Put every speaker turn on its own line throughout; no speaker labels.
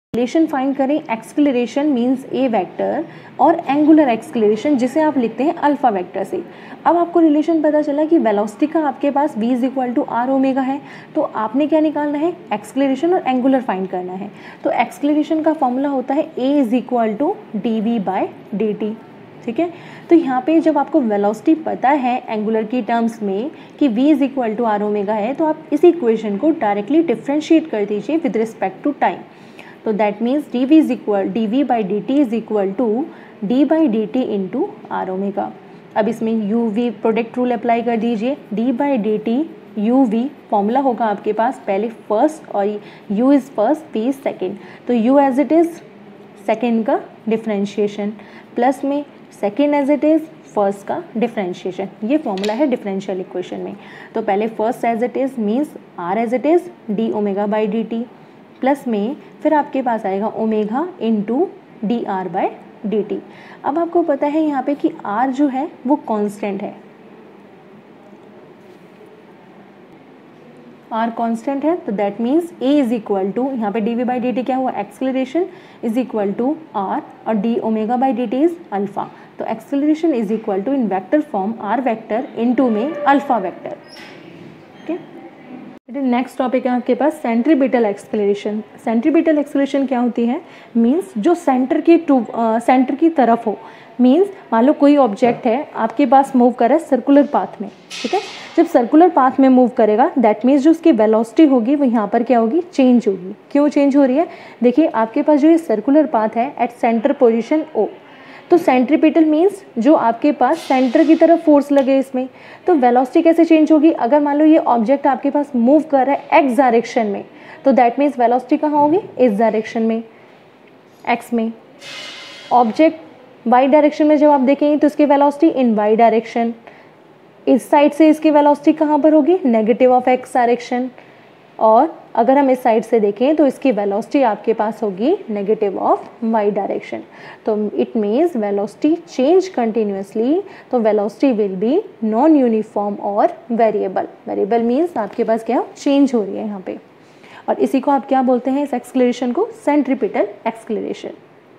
Relation find करें, acceleration means A vector और angular acceleration जिसे आप लिखते हैं अल्फा वेक्टर से। अब आपको रिलेशन पता चला कि वेलोसिटी का आपके पास v is equal to R omega है, तो आपने क्या निकालना है, एक्सेलरेशन और एंगुलर फाइंड करना है। तो एक्सेलरेशन का फॉर्मूला होता है a is equal to D V by D T, ठीक है। तो यहाँ पे जब आपको वेलोसिटी पता है एंगुलर की टर्म्स में कि v is equal to R omega है, तो आप इस इक्वेशन को डायरेक्टली डिफ्रेंशिएट कर दीजिए विद रिस्पेक्ट टू टाइम। तो that means D V by D T is equal to D by D T into R omega. अब इसमें U V product rule apply कर दीजिए, D by D T U V formula होगा आपके पास पहले first और u is first v is second, तो u as it is second का डिफ्रेंशिएशन प्लस में second as it is first का डिफ्रेंशिएशन। ये फॉर्मूला है डिफरेंशियल इक्वेशन में। तो पहले first as it is means r as it is D omega by D T plus में फिर आपके पास आएगा omega into D R by D T. अब आपको पता है यहाँ पे कि r जो है वो कांस्टेंट है, r कांस्टेंट है, तो that means a is equal to, यहाँ पे D V by D T क्या हुआ, acceleration is equal to r और D omega by D T is alpha. तो acceleration is equal to in vector form r vector into में alpha vector. Okay, next topic है आपके पास centripetal acceleration. Centripetal acceleration क्या होती है, means जो सेंटर की तरफ हो। मींस मान लो कोई ऑब्जेक्ट है आपके पास मूव कर रहा है सर्कुलर पाथ में, ठीक है। जब सर्कुलर पाथ में मूव करेगा दैट मीन्स जो उसकी वेलोसिटी होगी वो यहाँ पर क्या होगी, चेंज होगी। क्यों चेंज हो रही है, देखिए आपके पास जो ये सर्कुलर पाथ है एट सेंटर पोजिशन ओ, तो सेंट्रीपिटल मीन्स जो आपके पास सेंटर की तरफ फोर्स लगे इसमें, तो वेलोसिटी कैसे चेंज होगी। अगर मान लो ये ऑब्जेक्ट आपके पास मूव कर रहा है एक्स डायरेक्शन में, तो दैट मीन्स वेलोसिटी कहाँ होगी, इस डायरेक्शन में, एक्स में। ऑब्जेक्ट वाई डायरेक्शन में जब आप देखेंगे तो इसकी वेलोसिटी इन वाई डायरेक्शन, इस साइड से इसकी वेलोसिटी कहाँ पर होगी, नेगेटिव ऑफ एक्स डायरेक्शन। और अगर हम इस साइड से देखें तो इसकी वेलोसिटी आपके पास होगी नेगेटिव ऑफ वाई डायरेक्शन। तो it means velocity change continuously, तो velocity will be non uniform और वेरिएबल। वेरिएबल मीन्स आपके पास क्या चेंज हो रही है यहाँ पे, और इसी को आप क्या बोलते हैं, इस एक्सेलरेशन को सेंट्रीपिटल एक्सेलरेशन।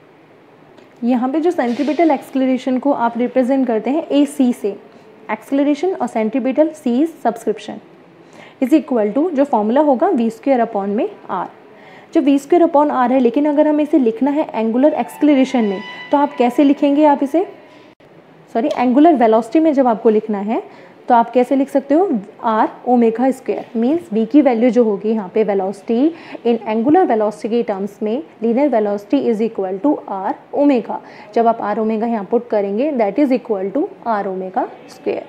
यहाँ पे जो सेंट्रीपिटल एक्सेलरेशन को आप रिप्रेजेंट करते हैं ए सी से, एक्सेलरेशन और centripetal C subscription is equal to जो फॉर्मूला होगा वी स्क्वेयर अपॉन में आर। जो वी स्क्वेयर अपॉन आर है, लेकिन अगर हमें इसे लिखना है एंगुलर एक्सेलरेशन में तो आप कैसे लिखेंगे, आप इसे एंगुलर वेलोसिटी में जब आपको लिखना है तो आप कैसे लिख सकते हो, R omega square. Means V की वैल्यू जो होगी यहाँ पे वेलोसिटी इन एंगुलर वेलोसिटी के टर्म्स में linear velocity is equal to R omega. जब आप आर ओमेगा यहाँ पुट करेंगे that is equal to R omega square.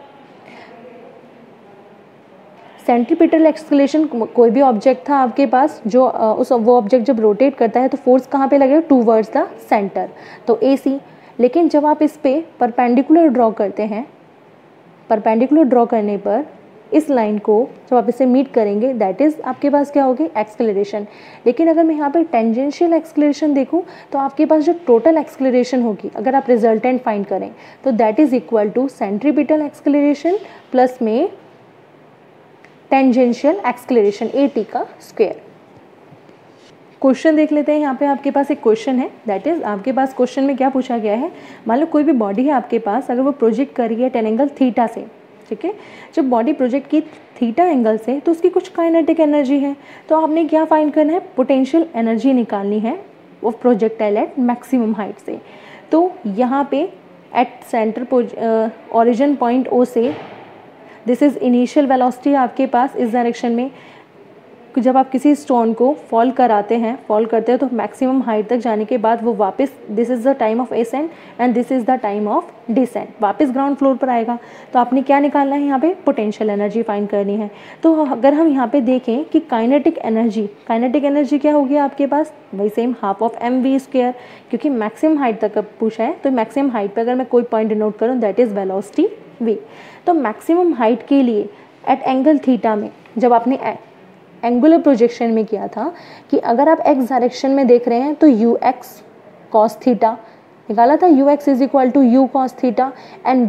Centripetal acceleration, कोई भी ऑब्जेक्ट था आपके पास जो वो ऑब्जेक्ट जब रोटेट करता है तो फोर्स कहाँ पे लगेगा, टूवर्ड्स द सेंटर, तो ए सी। लेकिन जब आप इस पे परपेंडिकुलर ड्रॉ करते हैं, परपेंडिकुलर ड्रॉ करने पर इस लाइन को जब आप इसे मीट करेंगे दैट इज़ आपके पास क्या होगी, एक्सेलरेशन। लेकिन अगर मैं यहाँ पे टेंजेंशियल एक्सेलरेशन देखूँ तो आपके पास जो टोटल एक्सेलरेशन होगी, अगर आप रिजल्टेंट फाइंड करें तो that is equal to centripetal acceleration plus में टेंजेंशियल एक्सेलरेशन ए टी का स्क्वायर। क्वेश्चन देख लेते हैं। यहाँ पे आपके पास एक क्वेश्चन है, दैट इज आपके पास क्वेश्चन में क्या पूछा गया है, मान लो कोई भी बॉडी है आपके पास, अगर वो प्रोजेक्ट कर रही है टेन एंगल थीटा से, ठीक है। जब बॉडी प्रोजेक्ट की थीटा एंगल से तो उसकी कुछ काइनेटिक एनर्जी है, तो आपने क्या फाइंड करना है, पोटेंशियल एनर्जी निकालनी है वो प्रोजेक्टाइल एट मैक्सिमम हाइट से। तो यहाँ पे at center origin point O से दिस इज़ इनिशियल वेलोसिटी आपके पास इस डायरेक्शन में। जब आप किसी स्टोन को फॉल करते हैं तो मैक्सिमम हाइट तक जाने के बाद वो वापस, this is the time of ascent and this is the time of descent, वापस ग्राउंड फ्लोर पर आएगा। तो आपने क्या निकालना है, यहाँ पे पोटेंशियल एनर्जी फाइंड करनी है। तो अगर हम यहाँ पे देखें कि काइनेटिक एनर्जी क्या होगी आपके पास, वही same half of M V square, क्योंकि मैक्सिमम हाइट तक पूछा है। तो मैक्सिमम हाइट पर अगर मैं कोई पॉइंट डिनोट करूँ दैट इज़ वेलोसिटी वी। तो मैक्सिमम हाइट के लिए एट एंगल थीटा में, जब आपने एंगुलर प्रोजेक्शन में किया था कि अगर आप एक्स डायरेक्शन में देख रहे हैं तो यू एक्स कॉस थीटा निकाला था, U X is equal to U cos theta, and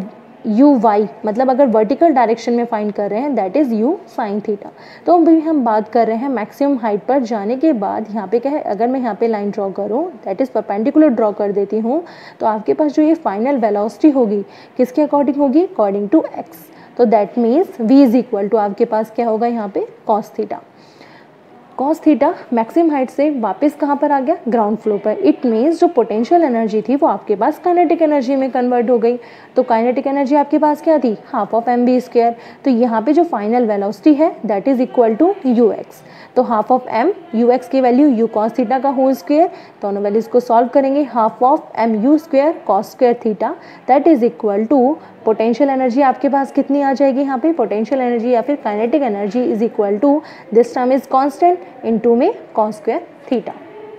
U Y, मतलब अगर वर्टिकल डायरेक्शन में फाइंड कर रहे हैं that is U sine theta. तो अभी हम बात कर रहे हैं मैक्सिमम हाइट पर जाने के बाद यहाँ पे क्या है, अगर मैं यहाँ पे लाइन ड्रॉ करूँ दैट इज़ परपेंडिकुलर ड्रॉ कर देती हूँ, तो आपके पास जो ये फाइनल वेलोसिटी होगी किसके अकॉर्डिंग होगी, अकॉर्डिंग टू एक्स। तो that means v is equal to आपके पास क्या होगा यहाँ पे cos theta. Cos theta maximum height से वापस कहाँ पर आ गया, ग्राउंड फ्लोर पर। इट मीन्स जो पोटेंशियल एनर्जी थी वो आपके पास काइनेटिक एनर्जी में कन्वर्ट हो गई। तो काइनेटिक एनर्जी आपके पास क्या थी, half of M B square. तो यहाँ पे जो फाइनल वेलोसिटी है that is equal to U X. तो half of M U X की वैल्यू यू कॉस थीटा का होल स्क्वायर, दोनों वैल्यूज को सॉल्व करेंगे, half of M U square cos square theta that is equal to potential energy आपके पास कितनी आ जाएगी यहाँ पे, पोटेंशियल एनर्जी या फिर kinetic energy is equal to this term is constant into में cos square theta.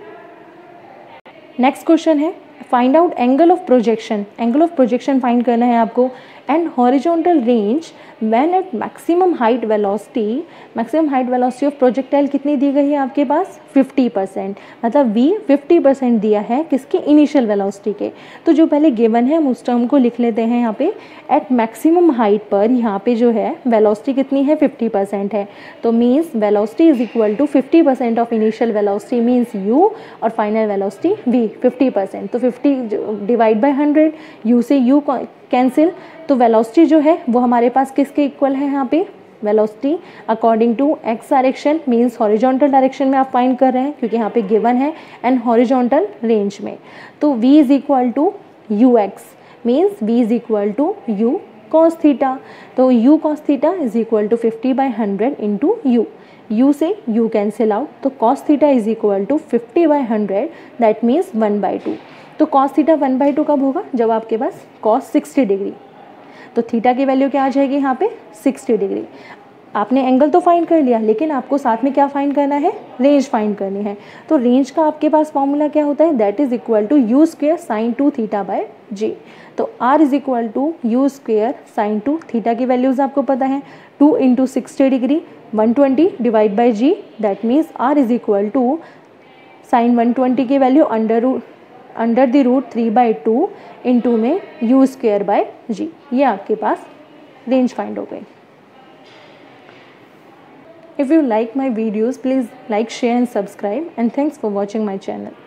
Next question है find out angle of projection. Angle of projection find करना है आपको and horizontal range when at maximum height velocity. Maximum height velocity of projectile कितनी दी गई है आपके पास, 50%, मतलब v 50% दिया है किसके, इनिशियल वेलोसिटी के। तो जो पहले गिवन है हम उस टर्म को लिख लेते हैं यहाँ पे। एट मैक्सिमम हाइट पर यहाँ पे जो है वेलोसिटी कितनी है, 50% है। तो means velocity is equal to 50% of initial velocity means u और फाइनल वेलोसिटी v 50%। तो 50 डिवाइड बाई 100, u से u कैंसिल, तो वेलोसिटी जो है वो हमारे पास किसके इक्वल है यहाँ पे, velocity according to X direction means horizontal direction में आप फाइंड कर रहे हैं क्योंकि यहाँ पे गिवन है एंड हॉरिजॉन्टल रेंज में। तो v is equal to U X means v is equal to U cos theta. तो u cos theta is equal to 50/100 into U, u से u कैंसिल आउट, तो cos theta is equal to 50/100 that means 1/2। तो cos theta 1/2 कब होगा, जब आपके पास cos 60 degree, तो थीटा की वैल्यू क्या आ जाएगी यहाँ पे 60 डिग्री। आपने एंगल तो फाइंड कर लिया लेकिन आपको साथ में क्या फाइंड करना है, रेंज फाइंड करनी है। तो रेंज का आपके पास फॉर्मूला क्या होता है, that is equal to U square sine 2 theta by G. तो r is equal to U square sine 2 theta की वैल्यूज आपको पता है, 2 into 60 degree 120 divide by G, that means r is equal to sine 120 की value under the root 3/2 into में U square by G. ये आपके पास range find हो गई। If you like my videos, please like, share and subscribe, and thanks for watching my channel.